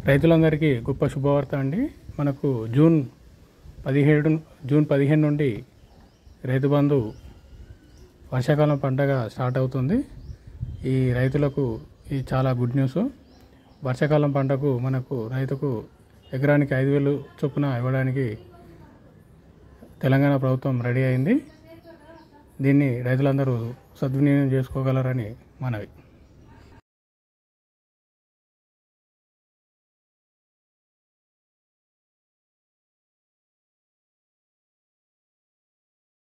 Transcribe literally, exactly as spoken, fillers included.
రైతులందరికీ గొప్ప శుభవార్త అండి. మనకు జూన్ పదిహేడు జూన్ పదిహేను నుండి రైతు బంధు వర్షాకాలం పంటగ స్టార్ట్ అవుతుంది. ఈ రైతులకు ఇది చాలా గుడ్ న్యూస్. వర్షాకాలం పంటకు మనకు రైతుకు ఎకరానికి ఐదు వేలు చొప్పున ఇవ్వడానికి తెలంగాణ ప్రభుత్వం రెడీ అయింది. దీన్ని రైతులందరూ సద్వినియోగం చేసుకోగలరని మనవి.